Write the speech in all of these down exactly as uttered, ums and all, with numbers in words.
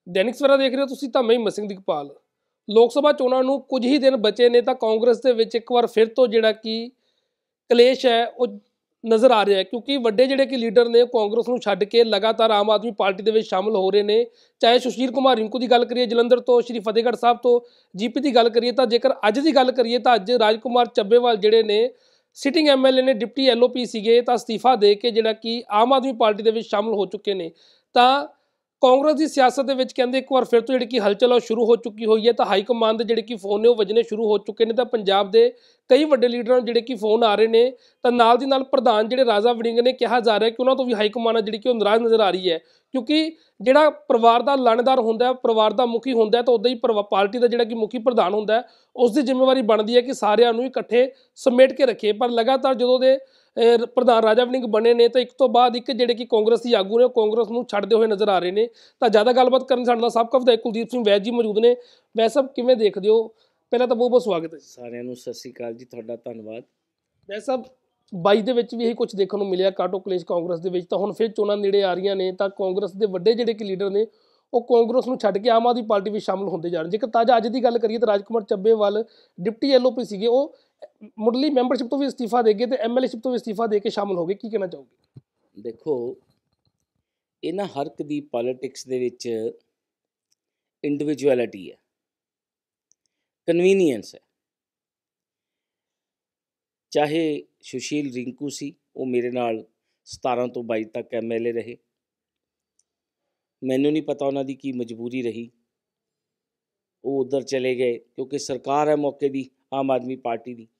दैनिक सवेरा देख रहे हो तुसीं तां मैं मसिंह दिगपाल। लोक सभा चोਣਾਂ ਨੂੰ ਕੁਝ ਹੀ ਦਿਨ ਬਚੇ ਨੇ ਤਾਂ ਕਾਂਗਰਸ ਦੇ ਵਿੱਚ ਇੱਕ ਵਾਰ ਫਿਰ ਤੋਂ ਜਿਹੜਾ ਕਿ ਕਲੇਸ਼ ਹੈ ਉਹ ਨਜ਼ਰ ਆ ਰਿਹਾ ਹੈ, ਕਿਉਂਕਿ ਵੱਡੇ ਜਿਹੜੇ ਕਿ ਲੀਡਰ ਨੇ ਕਾਂਗਰਸ ਨੂੰ ਛੱਡ ਕੇ ਲਗਾਤਾਰ ਆਮ ਆਦਮੀ ਪਾਰਟੀ ਦੇ ਵਿੱਚ ਸ਼ਾਮਲ ਹੋ ਰਹੇ ਨੇ। ਚਾਹੇ ਸੁਸ਼ੀਲ ਕੁਮਾਰ ਰਿੰਕੂ ਦੀ ਗੱਲ ਕਰੀਏ ਜਲੰਧਰ ਤੋਂ, ਸ਼੍ਰੀ ਫਤਿਹਗੜ੍ਹ ਸਾਹਿਬ ਤੋਂ ਜੀਪੀ ਦੀ ਗੱਲ ਕਰੀਏ, ਤਾਂ ਜੇਕਰ ਅੱਜ ਦੀ ਗੱਲ ਕਰੀਏ ਤਾਂ ਅੱਜ ਰਾਜਕੁਮਾਰ ਚੱਬੇਵਾਲ ਜਿਹੜੇ ਨੇ ਸਿਟਿੰਗ ਐਮਐਲਏ ਨੇ, ਡਿਪਟੀ ਐਲਓਪੀ ਸੀਗੇ, ਤਾਂ ਅਸਤੀਫਾ ਦੇ ਕੇ ਜਿਹੜਾ ਕਿ ਆਮ ਆਦਮੀ ਪਾਰਟੀ ਦੇ ਵਿੱਚ ਸ਼ਾਮਲ ਹੋ ਚੁੱਕੇ ਨੇ। ਤਾਂ ਕਾਂਗਰਸ ਦੀ ਸਿਆਸਤ ਦੇ ਵਿੱਚ ਕਹਿੰਦੇ ਇੱਕ ਵਾਰ ਫਿਰ ਤੋਂ ਜਿਹੜੀ ਕਿ ਹਲਚਲ ਉਹ ਸ਼ੁਰੂ ਹੋ ਚੁੱਕੀ ਹੋਈ ਹੈ। ਤਾਂ ਹਾਈ ਕਮਾਂਡ ਦੇ ਜਿਹੜੇ ਕਿ ਫੋਨ ਨੇ ਉਹ ਵੱਜਣੇ ਸ਼ੁਰੂ ਹੋ ਚੁੱਕੇ ਨੇ। ਤਾਂ ਪੰਜਾਬ ਦੇ ਕਈ ਵੱਡੇ ਲੀਡਰਾਂ ਨੂੰ ਜਿਹੜੇ ਕਿ ਫੋਨ ਆ ਰਹੇ ਨੇ, ਤਾਂ ਨਾਲ ਦੀ ਨਾਲ ਪ੍ਰਧਾਨ ਜਿਹੜੇ ਰਾਜਾ ਵੜਿੰਗ ਨੇ ਕਿਹਾ ਜਾ ਰਿਹਾ ਕਿ ਉਹਨਾਂ ਤੋਂ ਵੀ ਹਾਈ ਕਮਾਂਡ ਜਿਹੜੀ ਕਿ ਉਹ ਨਾਰਾਜ਼ ਨਜ਼ਰ ਆ ਰਹੀ ਹੈ, ਕਿਉਂਕਿ ਜਿਹੜਾ ਪਰਿਵਾਰ ਦਾ ਲਾਣੇਦਾਰ ਹੁੰਦਾ, ਪਰਿਵਾਰ ਦਾ ਮੁਖੀ ਹੁੰਦਾ, ਤਾਂ ਉੱਦਾਂ ਹੀ ਪਾਰਟੀ ਦਾ ਜਿਹੜਾ ਕਿ ਮੁਖੀ ਪ੍ਰਧਾਨ ਹੁੰਦਾ, ਉਸ ਦੀ ਜ਼ਿੰਮੇਵਾਰੀ ਬਣਦੀ ਹੈ ਕਿ ਸਾਰਿਆਂ ਨੂੰ ਇਕੱਠੇ ਸਮੇਟ ਕੇ ਰੱਖੇ। ਪਰ ਲਗਾਤਾਰ ਜਦੋਂ ਦੇ ਪ੍ਰਧਾਨ ਰਾਜਾ ਵੜਿੰਗ ਬਣੇ ਨੇ ਤਾਂ ਇੱਕ ਤੋਂ ਬਾਅਦ ਇੱਕ ਜਿਹੜੇ ਕਿ ਕਾਂਗਰਸ ਦੀ ਆਗੂ ਨੇ ਉਹ ਕਾਂਗਰਸ ਨੂੰ ਛੱਡਦੇ ਹੋਏ ਨਜ਼ਰ ਆ ਰਹੇ ਨੇ। ਤਾਂ ਜ਼ਿਆਦਾ ਗੱਲਬਾਤ ਕਰਨ ਸਾਡੇ ਨਾਲ ਸਾਬਕਾ ਵਿਧਾਇਕ ਕੁਲਦੀਪ ਸਿੰਘ ਵੈਦ ਜੀ ਮੌਜੂਦ ਨੇ। ਵੈਦ ਸਾਹਿਬ ਕਿਵੇਂ ਦੇਖਦੇ ਹੋ? ਪਹਿਲਾਂ ਤਾਂ ਬਹੁਤ ਬਹੁਤ ਸਵਾਗਤ ਹੈ ਸਾਰਿਆਂ ਨੂੰ। ਸਤਿ ਸ਼੍ਰੀ ਅਕਾਲ ਜੀ, ਤੁਹਾਡਾ ਧੰਨਵਾਦ। ਵੈਦ ਸਾਹਿਬ ਬਾਈ ਦੇ ਵਿੱਚ ਵੀ ਇਹੀ ਕੁਝ ਦੇਖਣ ਨੂੰ ਮਿਲਿਆ, ਕਾਟੋ ਕਲੇਸ਼ ਕਾਂਗਰਸ ਦੇ ਵਿੱਚ। ਤਾਂ ਹੁਣ ਫਿਰ ਚੋਣਾਂ ਨੇੜੇ ਆ ਰਹੀਆਂ ਨੇ ਤਾਂ ਕਾਂਗਰਸ ਦੇ ਵੱਡੇ ਜਿਹੜੇ ਕਿ ਲੀਡਰ ਨੇ ਉਹ ਕਾਂਗਰਸ ਨੂੰ ਛੱਡ ਕੇ ਆਮ ਆਦਮੀ ਪਾਰਟੀ ਵਿੱਚ ਸ਼ਾਮਲ ਹੁੰਦੇ ਜਾ ਰਹੇ। ਜੇਕਰ ਤਾਜ਼ਾ ਅੱਜ ਦੀ ਗੱਲ ਕਰੀਏ ਤਾਂ ਰਾਜਕੁਮਾਰ ਚੱਬੇਵਾਲ ਡਿਪਟੀ ਐਲਓਪੀ ਸੀਗੇ, ਉਹ ਮੁੱਢਲੀ ਮੈਂਬਰਸ਼ਿਪ ਤੋਂ ਵੀ ਅਸਤੀਫਾ ਦੇ ਗਏ ਤੇ ਐਮਐਲਏਸ਼ਿਪ ਤੋਂ ਵੀ ਅਸਤੀਫਾ ਦੇ ਕੇ ਸ਼ਾਮਲ ਹੋ ਗਏ। ਕੀ ਕਹਿਣਾ ਚਾਹੋਗੇ? ਦੇਖੋ, ਇਹਨਾਂ ਹਰ ਇੱਕ ਦੀ ਪੋਲੀਟਿਕਸ ਦੇ ਵਿੱਚ ਇੰਡੀਵਿਜੂਅਲਿਟੀ ਹੈ, ਕਨਵੀਨੀਅੰਸ ਹੈ। ਚਾਹੇ ਸੁਸ਼ੀਲ ਰਿੰਕੂ ਸੀ, ਉਹ ਮੇਰੇ ਨਾਲ ਸਤਾਰਾਂ ਤੋਂ ਬਾਈ ਤੱਕ ਐਮਐਲਏ ਰਹੇ। ਮੈਨੂੰ ਨਹੀਂ ਪਤਾ ਉਹਨਾਂ ਦੀ ਕੀ ਮਜਬੂਰੀ ਰਹੀ, ਉਹ ਉੱਧਰ ਚਲੇ ਗਏ ਕਿਉਂਕਿ ਸਰਕਾਰ ਹੈ ਮੌਕੇ ਦੀ ਆਮ ਆਦਮੀ ਪਾਰਟੀ ਦੀ।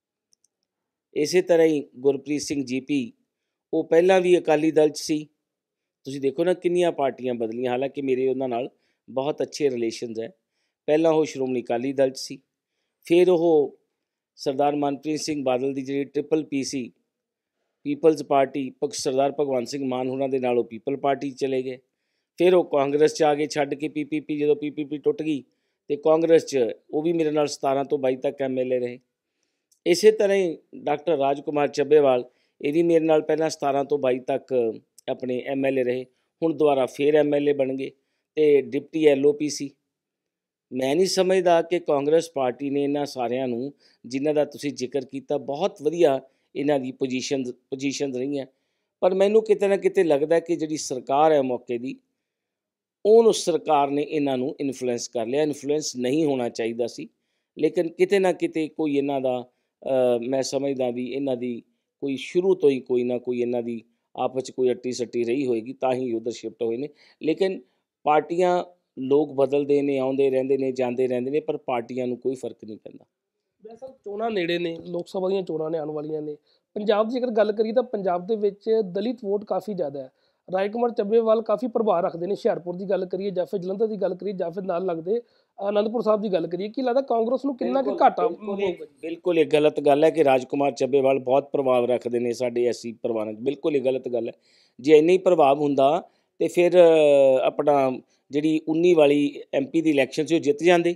ਇਸੇ ਤਰ੍ਹਾਂ ਹੀ ਗੁਰਪ੍ਰੀਤ ਸਿੰਘ ਜੀਪੀ, ਉਹ ਪਹਿਲਾਂ ਵੀ ਅਕਾਲੀ ਦਲ 'ਚ ਸੀ। ਤੁਸੀਂ ਦੇਖੋ ਨਾ ਕਿੰਨੀਆਂ ਪਾਰਟੀਆਂ ਬਦਲੀਆਂ, ਹਾਲਾਂਕਿ ਮੇਰੇ ਉਹਨਾਂ ਨਾਲ ਬਹੁਤ ਅੱਛੇ ਰਿਲੇਸ਼ਨਸ ਹੈ। ਪਹਿਲਾਂ ਉਹ ਸ਼੍ਰੋਮਣੀ ਅਕਾਲੀ ਦਲ 'ਚ ਸੀ, ਫਿਰ ਉਹ ਸਰਦਾਰ ਮਨਪ੍ਰੀਤ ਸਿੰਘ ਬਾਦਲ ਦੀ ਜਿਹੜੀ ਟ੍ਰਿਪਲ ਪੀ ਸੀ, ਪੀਪਲਜ਼ ਪਾਰਟੀ, ਸਰਦਾਰ ਭਗਵੰਤ ਸਿੰਘ ਮਾਨ ਹੋਰਾਂ ਦੇ ਨਾਲ ਉਹ ਪੀਪਲ ਪਾਰਟੀ ਚਲੇ ਗਏ। ਫਿਰ ਉਹ ਕਾਂਗਰਸ 'ਚ ਆ ਗਏ ਛੱਡ ਕੇ ਪੀਪੀਪੀ। ਜਦੋਂ ਪੀਪੀਪੀ ਟੁੱਟ ਗਈ ਅਤੇ ਕਾਂਗਰਸ 'ਚ ਉਹ ਵੀ ਮੇਰੇ ਨਾਲ ਸਤਾਰਾਂ ਤੋਂ ਬਾਈ ਤੱਕ ਐਮ ਐਲ ਏ ਰਹੇ। ਇਸੇ ਤਰ੍ਹਾਂ ਹੀ ਡਾਕਟਰ ਰਾਜਕੁਮਾਰ ਚੱਬੇਵਾਲ, ਇਹ ਵੀ ਮੇਰੇ ਨਾਲ ਪਹਿਲਾਂ ਸਤਾਰਾਂ ਤੋਂ ਬਾਈ ਤੱਕ ਆਪਣੇ ਐਮ ਐਲ ਏ ਰਹੇ, ਹੁਣ ਦੁਬਾਰਾ ਫਿਰ ਐਮ ਐਲ ਏ ਬਣ ਗਏ ਅਤੇ ਡਿਪਟੀ ਐਲ ਓ ਪੀ ਸੀ। ਮੈਂ ਨਹੀਂ ਸਮਝਦਾ ਕਿ ਕਾਂਗਰਸ ਪਾਰਟੀ ਨੇ ਇਹਨਾਂ ਸਾਰਿਆਂ ਨੂੰ, ਜਿਨ੍ਹਾਂ ਦਾ ਤੁਸੀਂ ਜ਼ਿਕਰ ਕੀਤਾ, ਬਹੁਤ ਵਧੀਆ ਇਹਨਾਂ ਦੀ ਪੋਜੀਸ਼ਨ ਪੋਜੀਸ਼ਨ ਰਹੀਆਂ। ਪਰ ਮੈਨੂੰ ਕਿਤੇ ਨਾ ਕਿਤੇ ਲੱਗਦਾ ਕਿ ਜਿਹੜੀ ਸਰਕਾਰ ਹੈ ਮੌਕੇ ਦੀ, ਉਹਨੂੰ ਸਰਕਾਰ ਨੇ ਇਹਨਾਂ ਨੂੰ ਇਨਫਲੂਐਂਸ ਕਰ ਲਿਆ। ਇਨਫਲੂਐਂਸ ਨਹੀਂ ਹੋਣਾ ਚਾਹੀਦਾ ਸੀ, ਲੇਕਿਨ ਕਿਤੇ ਨਾ ਕਿਤੇ ਕੋਈ ਇਹਨਾਂ ਦਾ ਮੈਂ ਸਮਝਦਾ ਵੀ ਇਹਨਾਂ ਦੀ ਕੋਈ ਸ਼ੁਰੂ ਤੋਂ ਹੀ ਕੋਈ ਨਾ ਕੋਈ ਇਹਨਾਂ ਦੀ ਆਪਸ 'ਚ ਕੋਈ ਅੱਟੀ ਸੱਟੀ ਰਹੀ ਹੋਏਗੀ, ਤਾਂ ਹੀ ਉੱਧਰ ਸ਼ਿਫਟ ਹੋਏ ਨੇ। ਲੇਕਿਨ ਪਾਰਟੀਆਂ, ਲੋਕ ਬਦਲਦੇ ਨੇ, ਆਉਂਦੇ ਰਹਿੰਦੇ ਨੇ, ਜਾਂਦੇ ਰਹਿੰਦੇ ਨੇ, ਪਰ ਪਾਰਟੀਆਂ ਨੂੰ ਕੋਈ ਫਰਕ ਨਹੀਂ ਪੈਂਦਾ। ਵੈਸੇ ਚੋਣਾਂ ਨੇੜੇ ਨੇ, ਲੋਕ ਸਭਾ ਦੀਆਂ ਚੋਣਾਂ ਨੇ ਆਉਣ ਵਾਲੀਆਂ ਨੇ। ਪੰਜਾਬ ਦੀ ਜੇਕਰ ਗੱਲ ਕਰੀਏ ਤਾਂ ਪੰਜਾਬ ਦੇ ਵਿੱਚ ਦਲਿਤ ਵੋਟ ਕਾਫੀ ਜ਼ਿਆਦਾ ਹੈ। ਰਾਜਕੁਮਾਰ ਚੱਬੇਵਾਲ ਕਾਫੀ ਪ੍ਰਭਾਵ ਰੱਖਦੇ ਨੇ। ਹੁਸ਼ਿਆਰਪੁਰ ਦੀ ਗੱਲ ਕਰੀਏ ਜਾਂ ਫਿਰ ਜਲੰਧਰ ਦੀ ਗੱਲ ਕਰੀਏ ਜਾਂ ਫਿਰ ਨਾਲ ਲੱਗਦੇ ਅਨੰਦਪੁਰ ਸਾਹਿਬ ਦੀ ਗੱਲ ਕਰੀਏ, ਕੀ ਲੱਗਦਾ ਕਾਂਗਰਸ ਨੂੰ ਕਿੰਨਾ ਕੁ ਘਾਟਾ? ਬਿਲਕੁਲ ਇਹ ਗਲਤ ਗੱਲ ਹੈ ਕਿ ਰਾਜਕੁਮਾਰ ਚੱਬੇਵਾਲ ਬਹੁਤ ਪ੍ਰਭਾਵ ਰੱਖਦੇ ਨੇ ਸਾਡੇ ਐਸੀ ਪਰਿਵਾਰਾਂ 'ਚ। ਬਿਲਕੁਲ ਇਹ ਗਲਤ ਗੱਲ ਹੈ। ਜੇ ਇੰਨਾ ਹੀ ਪ੍ਰਭਾਵ ਹੁੰਦਾ ਤਾਂ ਫਿਰ ਆਪਣਾ ਜਿਹੜੀ ਉੱਨੀ ਵਾਲੀ ਐਮ ਪੀ ਦੀ ਇਲੈਕਸ਼ਨ ਸੀ ਉਹ ਜਿੱਤ ਜਾਂਦੇ।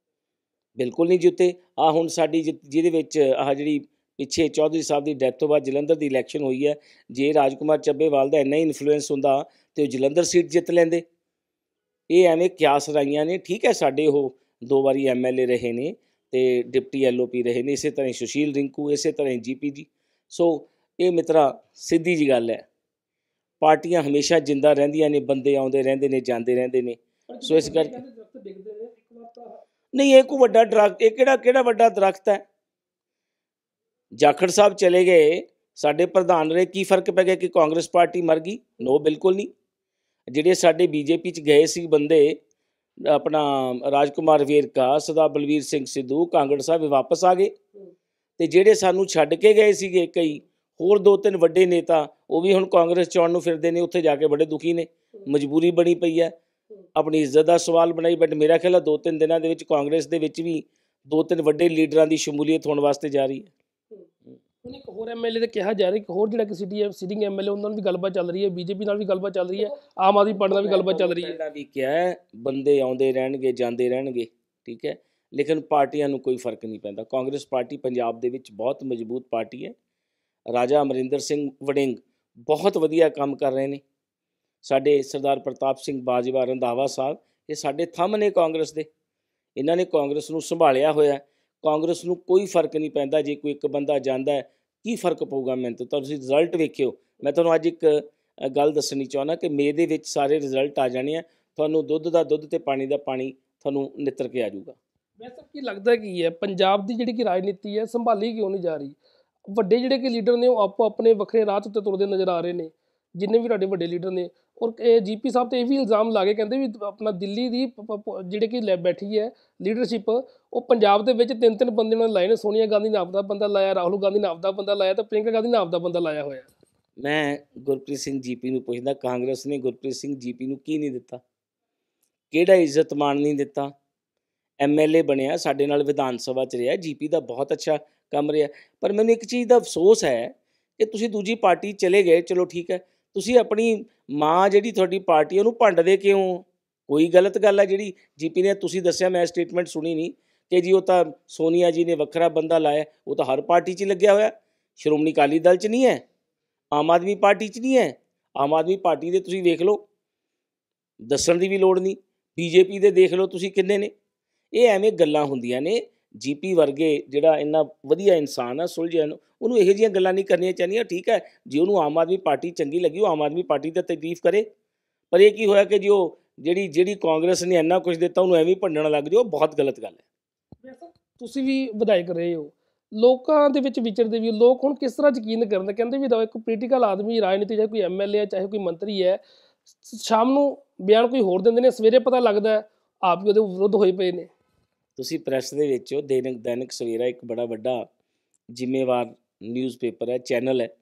ਬਿਲਕੁਲ ਨਹੀਂ ਜਿੱਤੇ। ਆਹ ਹੁਣ ਸਾਡੀ ਜਿ ਜਿਹਦੇ ਵਿੱਚ ਆਹ ਜਿਹੜੀ ਪਿੱਛੇ ਚੌਧਰੀ ਸਾਹਿਬ ਦੀ ਡੈਥ ਤੋਂ ਬਾਅਦ ਜਲੰਧਰ ਦੀ ਇਲੈਕਸ਼ਨ ਹੋਈ ਹੈ, ਜੇ ਰਾਜਕੁਮਾਰ ਚੱਬੇਵਾਲ ਦਾ ਇੰਨਾ ਹੀ ਇਨਫਲੂਐਂਸ ਹੁੰਦਾ ਤਾਂ ਉਹ ਜਲੰਧਰ ਸੀਟ ਜਿੱਤ ਲੈਂਦੇ। ਇਹ ਐਵੇਂ ਕਿਆਸ ਰਾਈਆਂ ਨੇ। ਠੀਕ ਹੈ, ਸਾਡੇ ਉਹ ਦੋ ਵਾਰੀ ਐਮ ਐਲ ਏ ਰਹੇ ਨੇ ਅਤੇ ਡਿਪਟੀ ਐਲ ਓ ਪੀ ਰਹੇ ਨੇ, ਇਸੇ ਤਰ੍ਹਾਂ ਹੀ ਸੁਸ਼ੀਲ ਰਿੰਕੂ, ਇਸੇ ਤਰ੍ਹਾਂ ਹੀ ਜੀ ਪੀ ਜੀ। ਸੋ ਇਹ ਮਿੱਤਰਾ ਸਿੱਧੀ ਜਿਹੀ ਗੱਲ ਹੈ, ਪਾਰਟੀਆਂ ਹਮੇਸ਼ਾ ਜਿੰਦਾ ਰਹਿੰਦੀਆਂ ਨੇ, ਬੰਦੇ ਆਉਂਦੇ ਰਹਿੰਦੇ ਨੇ, ਜਾਂਦੇ ਰਹਿੰਦੇ ਨੇ। ਸੋ ਇਸ ਕਰਕੇ ਨਹੀਂ, ਇਹ ਕੋਈ ਵੱਡਾ ਦਰੱਖਤ, ਇਹ ਕਿਹੜਾ ਕਿਹੜਾ ਵੱਡਾ ਦਰੱਖਤ ਹੈ? ਜਾਖੜ ਸਾਹਿਬ ਚਲੇ ਗਏ, ਸਾਡੇ ਪ੍ਰਧਾਨ ਰਹੇ, ਕੀ ਫਰਕ ਪੈ ਗਿਆ ਕਿ ਕਾਂਗਰਸ ਪਾਰਟੀ ਮਰ ਗਈ? ਨੋ, ਬਿਲਕੁਲ ਨਹੀਂ। ਜਿਹੜੇ ਸਾਡੇ ਬੀਜੇਪੀ 'ਚ ਗਏ ਸੀ ਬੰਦੇ, ਆਪਣਾ ਰਾਜਕੁਮਾਰ ਵੇਰਕਾ, ਸਰਦਾਰ ਬਲਵੀਰ ਸਿੰਘ ਸਿੱਧੂ, ਕਾਂਗੜ ਸਾਹਿਬ, ਵਾਪਸ ਆ ਗਏ। ਅਤੇ ਜਿਹੜੇ ਸਾਨੂੰ ਛੱਡ ਕੇ ਗਏ ਸੀਗੇ ਕਈ ਹੋਰ ਦੋ ਤਿੰਨ ਵੱਡੇ ਨੇਤਾ, ਉਹ ਵੀ ਹੁਣ ਕਾਂਗਰਸ 'ਚ ਆਉਣ ਨੂੰ ਫਿਰਦੇ ਨੇ। ਉੱਥੇ ਜਾ ਕੇ ਬੜੇ ਦੁਖੀ ਨੇ, ਮਜਬੂਰੀ ਬਣੀ ਪਈ ਹੈ, ਆਪਣੀ ਇੱਜ਼ਤ ਦਾ ਸਵਾਲ ਬਣਾਈ। ਬਟ ਮੇਰਾ ਖਿਆਲ ਹੈ ਦੋ ਤਿੰਨ ਦਿਨਾਂ ਦੇ ਵਿੱਚ ਕਾਂਗਰਸ ਦੇ ਵਿੱਚ ਵੀ ਦੋ ਤਿੰਨ ਵੱਡੇ ਲੀਡਰਾਂ ਦੀ ਸ਼ਮੂਲੀਅਤ ਹੋਣ ਵਾਸਤੇ ਜਾ ਰਹੀ ਹੈ। ਹੁਣ ਇੱਕ ਹੋਰ ਐਮ ਐਲ ਏ ਦਾ ਕਿਹਾ ਜਾ ਰਿਹਾ, ਇੱਕ ਹੋਰ ਜਿਹੜਾ ਕਿ city sitting M L A, ਉਹਨਾਂ ਨਾਲ ਵੀ ਗੱਲਬਾਤ ਚੱਲ ਰਹੀ ਹੈ, ਬੀਜੇਪੀ ਨਾਲ ਵੀ ਗੱਲਬਾਤ ਚੱਲ ਰਹੀ ਹੈ, ਆਮ ਆਦਮੀ ਪਾਰਟੀ ਨਾਲ ਵੀ ਗੱਲਬਾਤ ਚੱਲ ਰਹੀ ਹੈ। ਪਹਿਲਾਂ ਵੀ ਕਿਹਾ, ਬੰਦੇ ਆਉਂਦੇ ਰਹਿਣਗੇ, ਜਾਂਦੇ ਰਹਿਣਗੇ, ਠੀਕ ਹੈ, ਲੇਕਿਨ ਪਾਰਟੀਆਂ ਨੂੰ ਕੋਈ ਫਰਕ ਨਹੀਂ ਪੈਂਦਾ। ਕਾਂਗਰਸ ਪਾਰਟੀ ਪੰਜਾਬ ਦੇ ਵਿੱਚ ਬਹੁਤ ਮਜ਼ਬੂਤ ਪਾਰਟੀ ਹੈ। ਰਾਜਾ ਅਮਰਿੰਦਰ ਸਿੰਘ ਵੜਿੰਗ ਬਹੁਤ ਵਧੀਆ ਕੰਮ ਕਰ ਰਹੇ ਨੇ। ਸਾਡੇ ਸਰਦਾਰ ਪ੍ਰਤਾਪ ਸਿੰਘ ਬਾਜਵਾ, ਰੰਧਾਵਾ ਸਾਹਿਬ, ਇਹ ਸਾਡੇ ਥੰਮ ਨੇ ਕਾਂਗਰਸ ਦੇ। ਇਹਨਾਂ ਨੇ ਕਾਂਗਰਸ ਨੂੰ ਸੰਭਾਲਿਆ ਹੋਇਆ। ਕਾਂਗਰਸ ਨੂੰ ਕੋਈ ਫਰਕ ਨਹੀਂ ਪੈਂਦਾ ਜੇ ਕੋਈ ਇੱਕ ਬੰਦਾ ਜਾਂਦਾ ਹੈ, ਕੀ ਫਰਕ ਪਊਗਾ ਮੈਨੂੰ ਤਾਂ। ਤੁਸੀਂ ਰਿਜ਼ਲਟ ਵੇਖਿਓ। ਮੈਂ ਤੁਹਾਨੂੰ ਅੱਜ ਇੱਕ ਅ, ਗੱਲ ਦੱਸਣੀ ਚਾਹੁੰਦਾ ਕਿ ਮੇ ਦੇ ਵਿੱਚ ਸਾਰੇ ਰਿਜ਼ਲਟ ਆ ਜਾਣੇ ਆ। ਤੁਹਾਨੂੰ ਦੁੱਧ ਦਾ ਦੁੱਧ ਤੇ ਪਾਣੀ ਦਾ ਪਾਣੀ ਤੁਹਾਨੂੰ ਨਿੱਤਰ ਕੇ ਆ ਜਾਊਗਾ। ਵੈਸੇ ਕੀ ਲੱਗਦਾ ਕੀ ਹੈ ਪੰਜਾਬ ਦੀ ਜਿਹੜੀ ਕਿ ਰਾਜਨੀਤੀ ਹੈ ਸੰਭਾਲੀ ਕਿਉਂ ਨਹੀਂ ਜਾ ਰਹੀ? ਵੱਡੇ ਜਿਹੜੇ ਕਿ ਲੀਡਰ ਨੇ ਉਹ ਆਪੋ ਆਪਣੇ ਵੱਖਰੇ ਰਾਹ ਉੱਤੇ ਤੁਰਦੇ ਨਜ਼ਰ ਆ ਰਹੇ ਨੇ, ਜਿੰਨੇ ਵੀ ਤੁਹਾਡੇ ਵੱਡੇ ਲੀਡਰ ਨੇ। ਔਰ ਇਹ ਜੀਪੀ ਸਾਹਿਬ ਤੇ ਇਹ ਵੀ ਇਲਜ਼ਾਮ ਲਾ ਕੇ ਕਹਿੰਦੇ ਵੀ ਆਪਣਾ ਦਿੱਲੀ ਦੀ ਪ- ਪ- ਪ- ਜਿਹੜੇ ਕਿ ਲੈ ਬੈਠੀ ਹੈ ਲੀਡਰਸ਼ਿਪ, ਉਹ ਪੰਜਾਬ ਦੇ ਵਿੱਚ ਤਿੰਨ ਤਿੰਨ ਬੰਦੇ ਉਹਨਾਂ ਨੇ ਲਾਏ ਨੇ। ਸੋਨੀਆ ਗਾਂਧੀ ਨੇ ਆਪਦਾ ਬੰਦਾ ਲਾਇਆ, ਰਾਹੁਲ ਗਾਂਧੀ ਨੇ ਆਪਦਾ ਬੰਦਾ ਲਾਇਆ, ਤੇ ਪ੍ਰਿੰਕਾ ਗਾਂਧੀ ਨੇ ਆਪਦਾ ਬੰਦਾ ਲਾਇਆ ਹੋਇਆ। ਮੈਂ ਗੁਰਪ੍ਰੀਤ ਸਿੰਘ ਜੀਪੀ ਨੂੰ ਪੁੱਛਦਾ, ਕਾਂਗਰਸ ਨੇ ਗੁਰਪ੍ਰੀਤ ਸਿੰਘ ਜੀਪੀ ਨੂੰ ਕੀ ਨਹੀਂ ਦਿੱਤਾ? ਕਿਹੜਾ ਇੱਜ਼ਤ ਮਾਣ ਨਹੀਂ ਦਿੱਤਾ? ਐਮ ਐਲ ਏ ਬਣਿਆ, ਸਾਡੇ ਨਾਲ ਵਿਧਾਨ ਸਭਾ 'ਚ ਰਿਹਾ, ਜੀਪੀ ਦਾ ਬਹੁਤ ਅੱਛਾ ਕੰਮ ਰਿਹਾ। ਪਰ ਮੈਨੂੰ ਇੱਕ ਚੀਜ਼ ਦਾ ਅਫਸੋਸ ਹੈ ਕਿ ਤੁਸੀਂ ਦੂਜੀ ਪਾਰਟੀ ਚਲੇ ਗਏ। ਚਲੋ ਠੀਕ ਹੈ, ਤੁਸੀਂ ਆਪਣੀ ਮਾਂ ਜਿਹੜੀ ਤੁਹਾਡੀ ਪਾਰਟੀ ਉਹਨੂੰ ਭੰਡਦੇ ਕਿਉਂ? ਕੋਈ ਗਲਤ ਗੱਲ ਹੈ ਜਿਹੜੀ ਜੀਪੀ ਨੇ ਤੁਸੀਂ ਦੱਸਿਆ, ਮੈਂ ਸਟੇਟਮੈਂਟ ਸੁਣੀ ਨਹੀਂ ਕਿ ਜੀ ਉਹ ਤਾਂ ਸੋਨੀਆ ਜੀ ਨੇ ਵੱਖਰਾ ਬੰਦਾ ਲਾਇਆ। ਉਹ ਤਾਂ ਹਰ ਪਾਰਟੀ 'ਚ ਲੱਗਿਆ ਹੋਇਆ। ਸ਼੍ਰੋਮਣੀ ਅਕਾਲੀ ਦਲ 'ਚ ਨਹੀਂ ਹੈ, ਆਮ ਆਦਮੀ ਪਾਰਟੀ 'ਚ ਨਹੀਂ ਹੈ। ਆਮ ਆਦਮੀ ਪਾਰਟੀ ਦੇ ਤੁਸੀਂ ਵੇਖ ਲਓ, ਦੱਸਣ ਦੀ ਵੀ ਲੋੜ ਨਹੀਂ। ਬੀਜੇਪੀ ਦੇ ਦੇਖ ਲਓ ਤੁਸੀਂ ਕਿੰਨੇ ਨੇ। ਇਹ ਐਵੇਂ ਗੱਲਾਂ ਹੁੰਦੀਆਂ ਨੇ। ਜੀਪੀ ਵਰਗੇ ਜਿਹੜਾ ਇੰਨਾ ਵਧੀਆ ਇਨਸਾਨ ਆ ਸੁਲਝਿਆ ਨੂੰ, ਉਹਨੂੰ ਇਹੋ ਜਿਹੀਆਂ ਗੱਲਾਂ ਨਹੀਂ ਕਰਨੀਆਂ ਚਾਹੀਦੀਆਂ। ਠੀਕ ਹੈ, ਜੇ ਉਹਨੂੰ ਆਮ ਆਦਮੀ ਪਾਰਟੀ ਚੰਗੀ ਲੱਗੀ ਉਹ ਆਮ ਆਦਮੀ ਪਾਰਟੀ ਦੀ ਤਾਰੀਫ ਕਰੇ। ਪਰ ਇਹ ਕੀ ਹੋਇਆ ਕਿ ਜੀ ਉਹ ਜਿਹੜੀ ਜਿਹੜੀ ਕਾਂਗਰਸ ਨੇ ਇੰਨਾ ਕੁਝ ਦਿੱਤਾ ਉਹਨੂੰ ਐਵੇਂ ਭੰਡਣ ਲੱਗ ਜਾਓ, ਬਹੁਤ ਗਲਤ ਗੱਲ ਹੈ। ਤੁਸੀਂ ਵੀ ਵਿਧਾਇਕ ਰਹੇ ਹੋ, ਲੋਕਾਂ ਦੇ ਵਿੱਚ ਵਿਚਰਦੇ ਵੀ ਹੋ। ਲੋਕ ਹੁਣ ਕਿਸ ਤਰ੍ਹਾਂ ਯਕੀਨ ਕਰਨ? ਕਹਿੰਦੇ ਵੀ ਇੱਕ ਪੋਲੀਟੀਕਲ ਆਦਮੀ, ਰਾਜਨੀਤੀ ਚਾਹੇ ਕੋਈ ਐਮ ਐਲ ਏ ਹੈ ਚਾਹੇ ਕੋਈ ਮੰਤਰੀ ਹੈ, ਸ਼ਾਮ ਨੂੰ ਬਿਆਨ ਕੋਈ ਹੋਰ ਦਿੰਦੇ ਨੇ, ਸਵੇਰੇ ਪਤਾ ਲੱਗਦਾ ਆਪ ਵੀ ਉਹਦੇ ਵਿਰੁੱਧ ਹੋਏ ਪਏ ਨੇ। ਤੁਸੀਂ ਪ੍ਰੈਸ ਦੇ ਵਿੱਚ ਹੋ, ਦੈਨਿਕ ਦੈਨਿਕ ਸਵੇਰਾ ਇੱਕ ਬੜਾ ਵੱਡਾ ਜ਼ਿੰਮੇਵਾਰ ਨਿਊਜ਼ਪੇਪਰ ਹੈ, ਚੈਨਲ ਹੈ।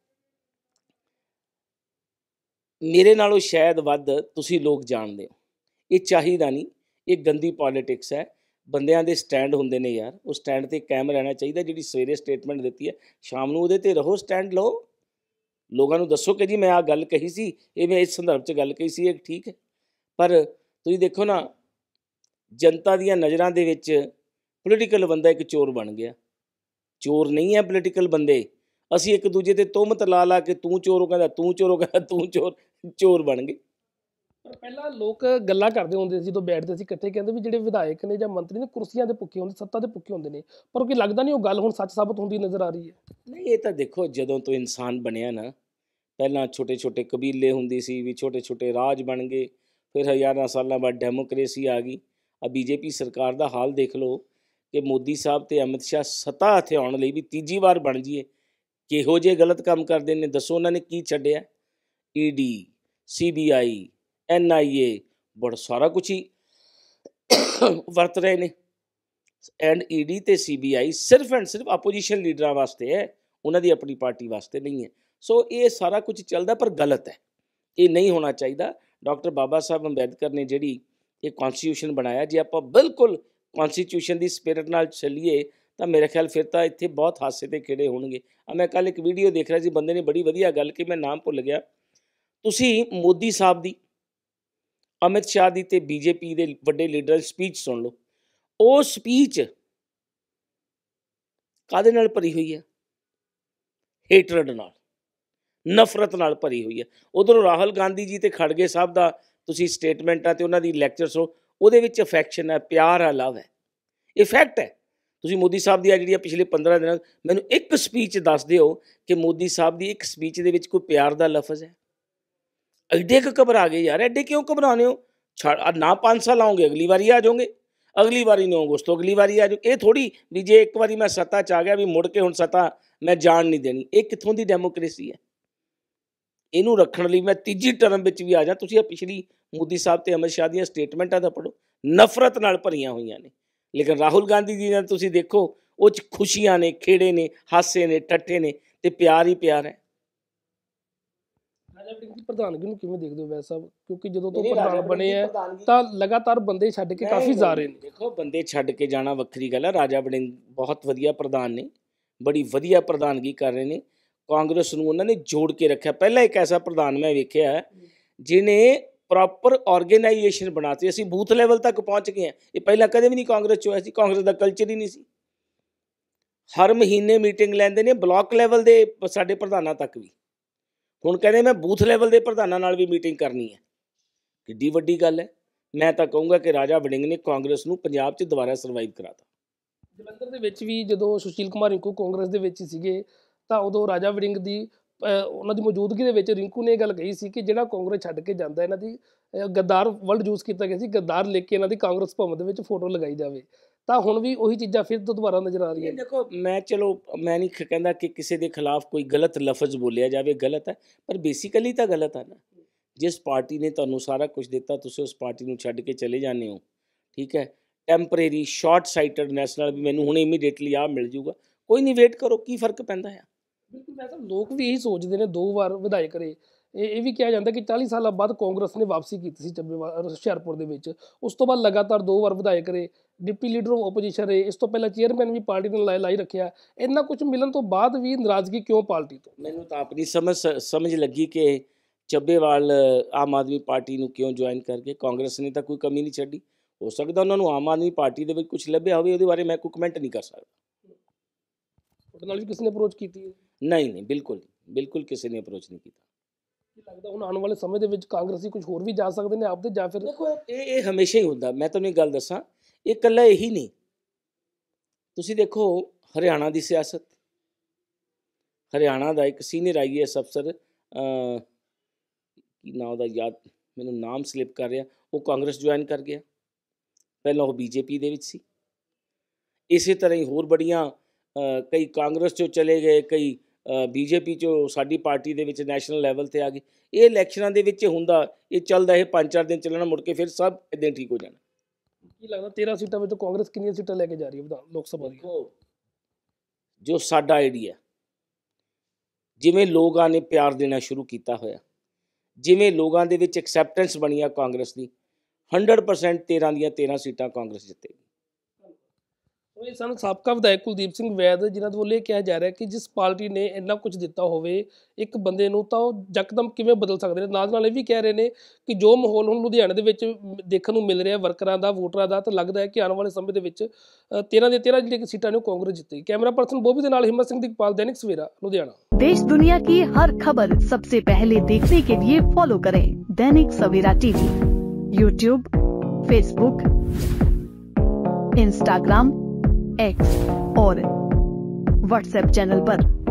ਮੇਰੇ ਨਾਲੋਂ ਸ਼ਾਇਦ ਵੱਧ ਤੁਸੀਂ ਲੋਕ ਜਾਣਦੇ ਹੋ। ਇਹ ਚਾਹੀਦਾ ਨਹੀਂ, ਇਹ ਗੰਦੀ ਪੋਲੀਟਿਕਸ ਹੈ। ਬੰਦਿਆਂ ਦੇ ਸਟੈਂਡ ਹੁੰਦੇ ਨੇ ਯਾਰ, ਉਹ ਸਟੈਂਡ 'ਤੇ ਕਾਇਮ ਰਹਿਣਾ ਚਾਹੀਦਾ। ਜਿਹੜੀ ਸਵੇਰੇ ਸਟੇਟਮੈਂਟ ਦਿੱਤੀ ਹੈ, ਸ਼ਾਮ ਨੂੰ ਉਹਦੇ 'ਤੇ ਰਹੋ, ਸਟੈਂਡ ਲਓ। ਲੋਕਾਂ ਨੂੰ ਦੱਸੋ ਕਿ ਜੀ ਮੈਂ ਆਹ ਗੱਲ ਕਹੀ ਸੀ, ਇਹ ਮੈਂ ਇਸ ਸੰਦਰਭ 'ਚ ਗੱਲ ਕਹੀ ਸੀ, ਇਹ ਠੀਕ ਹੈ। ਪਰ ਤੁਸੀਂ ਦੇਖੋ ਨਾ, ਜਨਤਾ ਦੀਆਂ ਨਜ਼ਰਾਂ ਦੇ ਵਿੱਚ ਪੋਲੀਟੀਕਲ ਬੰਦਾ ਇੱਕ ਚੋਰ ਬਣ ਗਿਆ। ਚੋਰ ਨਹੀਂ ਹੈ ਪੋਲੀਟੀਕਲ ਬੰਦੇ। ਅਸੀਂ ਇੱਕ ਦੂਜੇ 'ਤੇ ਤੁਹਮਤ ਲਾ ਲਾ ਕੇ ਤੂੰ ਚੋਰ, ਉਹ ਕਹਿੰਦਾ ਤੂੰ ਚੋਰ, ਉਹ ਕਹਿੰਦਾ ਤੂੰ ਚੋਰ, ਚੋਰ ਬਣ ਗਏ। ਪਰ ਪਹਿਲਾਂ ਲੋਕ ਗੱਲਾਂ ਕਰਦੇ ਹੁੰਦੇ ਸੀ ਜਦੋਂ ਬੈਠਦੇ ਸੀ ਇਕੱਠੇ, ਕਹਿੰਦੇ ਵੀ ਜਿਹੜੇ ਵਿਧਾਇਕ ਨੇ ਜਾਂ ਮੰਤਰੀ ਨੇ ਕੁਰਸੀਆਂ ਦੇ ਭੁੱਖੇ ਹੁੰਦੇ, ਸੱਤਾ ਦੇ ਭੁੱਖੇ ਹੁੰਦੇ ਨੇ। ਪਰ ਉਹ ਕੀ ਲੱਗਦਾ ਨਹੀਂ ਉਹ ਗੱਲ ਹੁਣ ਸੱਚ ਸਾਬਤ ਹੁੰਦੀ ਨਜ਼ਰ ਆ ਰਹੀ ਹੈ? ਨਹੀਂ, ਇਹ ਤਾਂ ਦੇਖੋ ਜਦੋਂ ਤੋਂ ਇਨਸਾਨ ਬਣਿਆ ਨਾ, ਪਹਿਲਾਂ ਛੋਟੇ ਛੋਟੇ ਕਬੀਲੇ ਹੁੰਦੀ ਸੀ, ਵੀ ਛੋਟੇ ਛੋਟੇ ਰਾਜ ਬਣ ਗਏ, ਫਿਰ ਹਜ਼ਾਰਾਂ ਸਾਲਾਂ ਬਾਅਦ ਡੈਮੋਕ੍ਰੇਸੀ ਆ ਗਈ। ਆ ਬੀਜੇਪੀ ਸਰਕਾਰ ਦਾ ਹਾਲ ਦੇਖ ਲਓ ਕਿ ਮੋਦੀ ਸਾਹਿਬ ਤੇ ਅਮਿਤ ਸ਼ਾਹ ਸੱਤਾ ਹੱਥੇ ਆਉਣ ਲਈ ਵੀ ਤੀਜੀ ਵਾਰ ਬਣ ਜਾਈਏ, ਕਿਹੋ ਜਿਹੇ ਗਲਤ ਕੰਮ ਕਰਦੇ ਨੇ ਦੱਸੋ। ਉਹਨਾਂ ਨੇ ਕੀ ਛੱਡਿਆ? E D, C B I, ਐਨ ਆਈ ਏ, ਬੜਾ ਸਾਰਾ ਕੁਛ ਹੀ ਵਰਤ ਰਹੇ ਨੇ। ਐਂਡ ਈ ਡੀ ਤੇ ਸੀ ਬੀ ਆਈ ਸਿਰਫ ਐਂਡ ਸਿਰਫ ਆਪੋਜੀਸ਼ਨ ਲੀਡਰਾਂ ਵਾਸਤੇ ਹੈ, ਉਹਨਾਂ ਦੀ ਆਪਣੀ ਪਾਰਟੀ ਵਾਸਤੇ ਨਹੀਂ ਹੈ। ਸੋ ਇਹ ਸਾਰਾ ਕੁਝ ਚੱਲਦਾ, ਪਰ ਗਲਤ ਹੈ, ਇਹ ਨਹੀਂ ਹੋਣਾ ਚਾਹੀਦਾ। ਡਾਕਟਰ ਬਾਬਾ ਸਾਹਿਬ ਅੰਬੇਦਕਰ ਨੇ ਜਿਹੜੀ ਇਹ ਕੌਨਸਟੀਟਿਊਸ਼ਨ ਬਣਾਇਆ, ਜੇ ਆਪਾਂ ਬਿਲਕੁਲ ਕੌਨਸਟੀਟਿਊਸ਼ਨ ਦੀ ਸਪਿਰਿਟ ਨਾਲ ਚੱਲੀਏ ਤਾਂ ਮੇਰੇ ਖਿਆਲ ਫਿਰ ਤਾਂ ਇੱਥੇ ਬਹੁਤ ਹਾਸੇ ਤੇ ਖੇੜੇ ਹੋਣਗੇ। ਆ ਮੈਂ ਕੱਲ੍ਹ ਇੱਕ ਵੀਡੀਓ ਦੇਖ ਰਿਹਾ ਸੀ, ਬੰਦੇ ਨੇ ਬੜੀ ਵਧੀਆ ਗੱਲ ਕਿ ਮੈਂ ਨਾਮ ਭੁੱਲ ਗਿਆ। ਤੁਸੀਂ ਮੋਦੀ ਸਾਹਿਬ ਦੀ, ਅਮਿਤ ਸ਼ਾਹ ਦੀ ਤੇ ਬੀਜੇਪੀ ਦੇ ਵੱਡੇ ਲੀਡਰ ਦੀ ਸਪੀਚ ਸੁਣ ਲਓ। ਉਹ ਸਪੀਚ ਕਾਹਦੇ ਨਾਲ ਭਰੀ ਹੋਈ ਹੈ? ਹੇਟਰਡ ਨਾਲ, ਨਫ਼ਰਤ ਨਾਲ ਭਰੀ ਹੋਈ ਹੈ। ਉਧਰੋਂ ਰਾਹੁਲ ਗਾਂਧੀ ਜੀ ਤੇ ਖੜਗੇ ਸਾਹਿਬ ਦਾ ਤੁਸੀਂ ਸਟੇਟਮੈਂਟਾਂ ਤੇ ਉਹਨਾਂ ਦੀ ਲੈਕਚਰ ਸੁਣੋ, ਉਹਦੇ ਵਿੱਚ ਅਫੈਕਸ਼ਨ ਹੈ, ਪਿਆਰ ਹੈ, ਲਵ ਹੈ, ਇਫੈਕਟ ਹੈ। ਤੁਸੀਂ ਮੋਦੀ ਸਾਹਿਬ ਦੀਆਂ ਜਿਹੜੀਆਂ ਪਿਛਲੇ ਪੰਦਰਾਂ ਦਿਨਾਂ, ਮੈਨੂੰ ਇੱਕ ਸਪੀਚ ਦੱਸ ਦਿਓ ਕਿ ਮੋਦੀ ਸਾਹਿਬ ਦੀ ਇੱਕ ਸਪੀਚ ਦੇ ਵਿੱਚ ਕੋਈ ਪਿਆਰ ਦਾ ਲਫ਼ਜ਼ ਹੈ? ਐਡੇ ਕੁ ਘਬਰਾ ਗਏ ਯਾਰ, ਐਡੇ ਕਿਉਂ ਘਬਰਾਉਂਦੇ ਹੋ? ਛੱਡ ਨਾ, ਪੰਜ ਸਾਲ ਆਓਗੇ, ਅਗਲੀ ਵਾਰੀ ਆ ਜਾਓਗੇ, ਅਗਲੀ ਵਾਰੀ ਨਹੀਂ ਆਓਗੇ, ਉਸ ਤੋਂ ਅਗਲੀ ਵਾਰੀ ਆ ਜਾਓ। ਇਹ ਥੋੜ੍ਹੀ ਵੀ ਜੇ ਇੱਕ ਵਾਰੀ ਮੈਂ ਸੱਤਾ 'ਚ ਆ ਗਿਆ ਵੀ ਮੁੜ ਕੇ ਹੁਣ ਸੱਤਾ ਮੈਂ ਜਾਣ ਨਹੀਂ ਦੇਣੀ। ਇਹ ਕਿੱਥੋਂ ਦੀ ਡੈਮੋਕ੍ਰੇਸੀ ਹੈ? ਇਹਨੂੰ ਰੱਖਣ ਲਈ ਮੈਂ ਤੀਜੀ ਟਰਮ ਵਿੱਚ ਵੀ ਆ ਜਾ। ਤੁਸੀਂ ਆ ਪਿਛਲੀ ਮੋਦੀ ਸਾਹਿਬ ਤੇ ਅਮਿਤ ਸ਼ਾਹ ਦੀਆਂ ਸਟੇਟਮੈਂਟਾਂ ਦਾ ਪੜ੍ਹੋ, ਨਫ਼ਰਤ ਨਾਲ ਭਰੀਆਂ ਹੋਈਆਂ ਨੇ। ਲੇਕਿਨ ਰਾਹੁਲ ਗਾਂਧੀ ਜੀ ਨਾਲ ਤੁਸੀਂ ਦੇਖੋ, ਉਹ 'ਚ ਖੁਸ਼ੀਆਂ ਨੇ, ਖੇੜੇ ਨੇ, ਹਾਸੇ ਨੇ, ਠੱਠੇ ਨੇ, ਤੇ ਪਿਆਰ ਹੀ ਪਿਆਰ ਹੈ। ਰਾਜਾ ਵੜਿੰਗ ਦੀ ਪ੍ਰਧਾਨਗੀ ਨੂੰ ਕਿਵੇਂ ਦੇਖਦੇ ਹੋ ਵੈਸੇ ਸਾਹਿਬ? ਕਿਉਂਕਿ ਜਦੋਂ ਤੋਂ ਪ੍ਰਧਾਨ ਬਣੇ ਆ ਤਾਂ ਲਗਾਤਾਰ ਬੰਦੇ ਛੱਡ ਕੇ ਕਾਫੀ ਜਾ ਰਹੇ ਨੇ। ਦੇਖੋ, ਬੰਦੇ ਛੱਡ ਕੇ ਜਾਣਾ ਵੱਖਰੀ ਗੱਲ ਹੈ। ਰਾਜਾ ਵੜਿੰਗ ਬਹੁਤ ਵਧੀਆ ਪ੍ਰਧਾਨ ਨੇ, ਬੜੀ ਵਧੀਆ ਪ੍ਰਧਾਨਗੀ ਕਰ ਰਹੇ ਨੇ। ਕਾਂਗਰਸ ਨੂੰ ਉਹਨਾਂ ਨੇ ਜੋੜ ਕੇ ਰੱਖਿਆ। ਪਹਿਲਾਂ ਇੱਕ ਐਸਾ ਪ੍ਰਧਾਨ ਮੈਂ ਵੇਖਿਆ ਜਿਹਨੇ ਪ੍ਰੋਪਰ ਆਰਗੇਨਾਈਜੇਸ਼ਨ ਬਣਾਤੀ। ਅਸੀਂ ਬੂਥ ਲੈਵਲ ਤੱਕ ਪਹੁੰਚ ਗਏ ਹਾਂ, ਇਹ ਪਹਿਲਾਂ ਕਦੇ ਵੀ ਨਹੀਂ ਕਾਂਗਰਸ 'ਚ ਹੋਇਆ ਸੀ। ਕਾਂਗਰਸ ਦਾ ਕਲਚਰ ਹੀ ਨਹੀਂ ਸੀ। ਹਰ ਮਹੀਨੇ ਮੀਟਿੰਗ ਲੈਂਦੇ ਨੇ, ਬਲਾਕ ਲੈਵਲ ਦੇ ਸਾਡੇ ਪ੍ਰਧਾਨਾਂ ਤੱਕ ਵੀ। ਹੁਣ ਕਹਿੰਦੇ ਮੈਂ ਬੂਥ ਲੈਵਲ ਦੇ ਪ੍ਰਧਾਨਾਂ ਨਾਲ ਵੀ ਮੀਟਿੰਗ ਕਰਨੀ ਹੈ। ਕਿੱਡੀ ਵੱਡੀ ਗੱਲ ਹੈ। ਮੈਂ ਤਾਂ ਕਹੂੰਗਾ ਕਿ ਰਾਜਾ ਵੜਿੰਗ ਨੇ ਕਾਂਗਰਸ ਨੂੰ ਪੰਜਾਬ 'ਚ ਦੁਬਾਰਾ ਸਰਵਾਈਵ ਕਰਾਤਾ। ਜਲੰਧਰ ਦੇ ਵਿੱਚ ਵੀ ਜਦੋਂ ਸੁਸ਼ੀਲ ਕੁਮਾਰ ਰਿੰਕੂ ਕਾਂਗਰਸ ਦੇ ਵਿੱਚ ਹੀ ਸੀਗੇ ਤਾਂ ਉਦੋਂ ਰਾਜਾ ਵੜਿੰਗ ਦੀ ਅਹ ਉਹਨਾਂ ਦੀ ਮੌਜੂਦਗੀ ਦੇ ਵਿੱਚ ਰਿੰਕੂ ਨੇ ਇਹ ਗੱਲ ਕਹੀ ਸੀ ਕਿ ਜਿਹੜਾ ਕਾਂਗਰਸ ਛੱਡ ਕੇ ਜਾਂਦਾ ਇਹਨਾਂ ਦੀ ਅਹ ਗੱਦਾਰ ਵਰਡ ਯੂਜ਼ ਕੀਤਾ ਗਿਆ ਸੀ, ਗੱਦਾਰ ਲਿਖ ਕੇ ਇਹਨਾਂ ਦੀ ਕਾਂਗਰਸ ਭਵਨ ਦੇ ਵਿੱਚ ਫੋਟੋ ਲਗਾਈ ਜਾਵੇ। ਤਾਂ ਹੁਣ ਵੀ ਉਹੀ ਚੀਜ਼ਾਂ ਫਿਰ ਤੋਂ ਦੁਬਾਰਾ ਨਜ਼ਰ ਆ ਰਹੀਆਂ ਇਹ ਦੇਖੋ, ਮੈਂ ਚਲੋ ਮੈਂ ਨਹੀਂ ਖ- ਕਹਿੰਦਾ ਕਿ ਕਿਸੇ ਦੇ ਖਿਲਾਫ ਕੋਈ ਗਲਤ ਲਫ਼ਜ਼ ਬੋਲਿਆ ਜਾਵੇ, ਗਲਤ ਹੈ, ਪਰ ਬੇਸਿਕਲੀ ਤਾਂ ਗਲਤ ਹੈ ਨਾ। ਜਿਸ ਪਾਰਟੀ ਨੇ ਤੁਹਾਨੂੰ ਸਾਰਾ ਕੁਝ ਦਿੱਤਾ ਤੁਸੀਂ ਉਸ ਪਾਰਟੀ ਨੂੰ ਛੱਡ ਕੇ ਚਲੇ ਜਾਂਦੇ ਹੋ, ਠੀਕ ਹੈ। ਟੈਂਪਰੇਰੀ ਸ਼ਾਰਟ ਸਾਈਟਡਨੈਸ ਨਾਲ ਵੀ ਮੈਨੂੰ ਹੁਣ ਇਮੀਡੀਏਟਲੀ ਆਹ ਮਿਲ ਜੂਗਾ, ਕੋਈ ਨਹੀਂ, ਵੇਟ ਕਰੋ, ਕੀ ਫਰਕ ਪੈਂਦਾ ਆ। ਬਿਲਕੁਲ, ਮੈਂ ਤਾਂ ਲੋਕ ਵੀ ਇਹੀ ਸੋਚਦੇ ਨੇ, ਦੋ ਵਾਰ ਵਿਧਾਇਕ ਰਹੇ। ਇਹ ਇਹ ਵੀ ਕਿਹਾ ਜਾਂਦਾ ਕਿ ਚਾਲੀ ਸਾਲਾਂ ਬਾਅਦ ਕਾਂਗਰਸ ਨੇ ਵਾਪਸੀ ਕੀਤੀ ਸੀ ਚੱਬੇਵਾਲ ਹੁਸ਼ਿਆਰਪੁਰ ਦੇ ਵਿੱਚ। ਉਸ ਤੋਂ ਬਾਅਦ ਲਗਾਤਾਰ ਦੋ ਵਾਰ ਵਿਧਾਇਕ ਰਹੇ, ਡਿਪਟੀ ਲੀਡਰ ਆਫ ਓਪੋਜੀਸ਼ਨ ਰਹੇ, ਇਸ ਤੋਂ ਪਹਿਲਾਂ ਚੇਅਰਮੈਨ ਵੀ ਪਾਰਟੀ ਨੇ ਲਾਈ ਲਾਈ ਰੱਖਿਆ। ਇੰਨਾ ਕੁਝ ਮਿਲਣ ਤੋਂ ਬਾਅਦ ਵੀ ਨਾਰਾਜ਼ਗੀ ਕਿਉਂ ਪਾਰਟੀ ਤੋਂ? ਮੈਨੂੰ ਤਾਂ ਆਪਣੀ ਸਮਝ ਸਮਝ ਲੱਗੀ ਕਿ ਚੱਬੇਵਾਲ ਆਮ ਆਦਮੀ ਪਾਰਟੀ ਨੂੰ ਕਿਉਂ ਜੁਆਇਨ ਕਰ ਗਏ। ਕਾਂਗਰਸ ਨੇ ਤਾਂ ਕੋਈ ਕਮੀ ਨਹੀਂ ਛੱਡੀ। ਹੋ ਸਕਦਾ ਉਹਨਾਂ ਨੂੰ ਆਮ ਆਦਮੀ ਪਾਰਟੀ ਦੇ ਵਿੱਚ ਕੁਝ ਲੱਭਿਆ ਹੋਵੇ, ਉਹਦੇ ਬਾਰੇ ਮੈਂ ਕੋਈ ਕਮੈਂਟ ਨਹੀਂ ਕਰ ਸਕਦਾ। ਤੁਹਾਡੇ ਨਾਲ ਵੀ ਕਿਸੇ ਨੇ ਅਪਰੋਚ ਕੀਤੀ ਹੈ? ਨਹੀਂ ਨਹੀਂ, ਬਿਲਕੁਲ ਬਿਲਕੁਲ ਕਿਸੇ ਨੇ ਅਪਰੋਚ ਨਹੀਂ ਕੀਤਾ। ਕੀ ਲੱਗਦਾ ਹੁਣ ਆਉਣ ਵਾਲੇ ਸਮੇਂ ਦੇ ਵਿੱਚ ਕਾਂਗਰਸੀ ਕੁਝ ਹੋਰ ਵੀ ਜਾ ਸਕਦੇ ਨੇ ਆਪਦੇ, ਜਾਂ ਫਿਰ ਦੇਖੋ, ਇਹ ਇਹ ਹਮੇਸ਼ਾ ਹੀ ਹੁੰਦਾ। ਮੈਂ ਤੁਹਾਨੂੰ ਇੱਕ ਗੱਲ ਦੱਸਾਂ, ਇਹ ਇਕੱਲਾ ਇਹੀ ਨਹੀਂ। ਤੁਸੀਂ ਦੇਖੋ ਹਰਿਆਣਾ ਦੀ ਸਿਆਸਤ, ਹਰਿਆਣਾ ਦਾ ਇੱਕ ਸੀਨੀਅਰ ਆਈ ਏ ਐਸ ਅਫਸਰ, ਅਹ, ਕੀ ਨਾਂ ਉਹਦਾ, ਯਾਦ ਮੈਨੂੰ ਨਾਮ ਸਲਿਪ ਕਰ ਰਿਹਾ, ਉਹ ਕਾਂਗਰਸ ਜੁਆਇਨ ਕਰ ਗਿਆ। ਪਹਿਲਾਂ ਉਹ ਬੀਜੇਪੀ ਦੇ ਵਿੱਚ ਸੀ। ਇਸੇ ਤਰ੍ਹਾਂ ਹੀ ਹੋਰ ਬੜੀਆਂ ਅਹ, ਕਈ ਕਾਂਗਰਸ 'ਚੋਂ ਚਲੇ ਗਏ, ਕਈ ਬੀਜੇਪੀ 'ਚੋਂ ਸਾਡੀ ਪਾਰਟੀ ਦੇ ਵਿੱਚ ਨੈਸ਼ਨਲ ਲੈਵਲ 'ਤੇ ਆ ਗਏ। ਇਹ ਇਲੈਕਸ਼ਨਾਂ ਦੇ ਵਿੱਚ ਹੁੰਦਾ, ਇਹ ਚੱਲਦਾ, ਇਹ ਪੰਜ ਚਾਰ ਦਿਨ ਚੱਲਣਾ, ਮੁੜ ਕੇ ਫਿਰ ਸਭ ਇੱਦਾਂ ਠੀਕ ਹੋ ਜਾਣਾ। ਕੀ ਲੱਗਦਾ ਤੇਰ੍ਹਾਂ ਸੀਟਾਂ ਵਿੱਚੋਂ ਕਾਂਗਰਸ ਕਿੰਨੀਆਂ ਸੀਟਾਂ ਲੈ ਕੇ ਜਾ ਰਹੀ ਹੈ ਵਿਧਾਨ ਲੋਕ ਸਭਾ ਦੀ? ਦੇਖੋ, ਜੋ ਸਾਡਾ ਆਈਡੀਆ, ਜਿਵੇਂ ਲੋਕਾਂ ਨੇ ਪਿਆਰ ਦੇਣਾ ਸ਼ੁਰੂ ਕੀਤਾ ਹੋਇਆ, ਜਿਵੇਂ ਲੋਕਾਂ ਦੇ ਵਿੱਚ ਐਕਸੈਪਟੈਂਸ ਬਣੀ ਆ ਕਾਂਗਰਸ ਦੀ, ਹੰਡਰਡ ਪਰਸੈਂਟ ਤੇਰ੍ਹਾਂ ਦੀਆਂ ਤੇਰ੍ਹਾਂ ਸੀਟਾਂ ਕਾਂਗਰਸ ਜਿੱਤੇਗੀ। ਇਹ ਸਨ ਸਾਬਕਾ ਵਿਧਾਇਕ ਕੁਲਦੀਪ ਸਿੰਘ ਵੈਦ, ਜਿਨ੍ਹਾਂ ਦੇ ਵੱਲੋਂ ਇਹ ਕਿਹਾ ਜਾ ਰਿਹਾ ਕਿ ਜਿਸ ਪਾਰਟੀ ਨੇ ਇੰਨਾ ਕੁਝ ਦਿੱਤਾ ਹੋਵੇ ਇੱਕ ਬੰਦੇ ਨੂੰ, ਤਾਂ ਉਹ ਯਕਦਮ ਕਿਵੇਂ ਬਦਲ ਸਕਦੇ ਨੇ। ਨਾਲ ਨਾਲ ਇਹ ਵੀ ਕਹਿ ਰਹੇ ਨੇ ਕਿ ਜੋ ਮਾਹੌਲ ਹੁਣ ਲੁਧਿਆਣੇ ਦੇ ਵਿੱਚ ਦੇਖਣ ਨੂੰ ਮਿਲ ਰਿਹਾ ਵਰਕਰਾਂ ਦਾ, ਵੋਟਰਾਂ ਦਾ, ਤਾਂ ਲੱਗਦਾ ਹੈ ਕਿ ਆਉਣ ਵਾਲੇ ਸਮੇਂ ਦੇ ਵਿੱਚ ਤੇਰ੍ਹਾਂ ਦੇ ਤੇਰ੍ਹਾਂ ਜਿਹੜੀਆਂ ਸੀਟਾਂ ਨੇ ਉਹ ਕਾਂਗਰਸ ਜਿੱਤੇਗੀ। ਕੈਮਰਾ ਪਰਸਨ ਬੋਬੀ ਦੇ ਨਾਲ ਹਿੰਮਤ ਸਿੰਘ दिग्पाल, दैनिक सवेरा, लुधियाना। देश दुनिया की हर खबर सबसे पहले देखने के लिए फॉलो करें Dainik Savera TV, YouTube, Facebook, Instagram, X और व्हाट्सएप चैनल पर।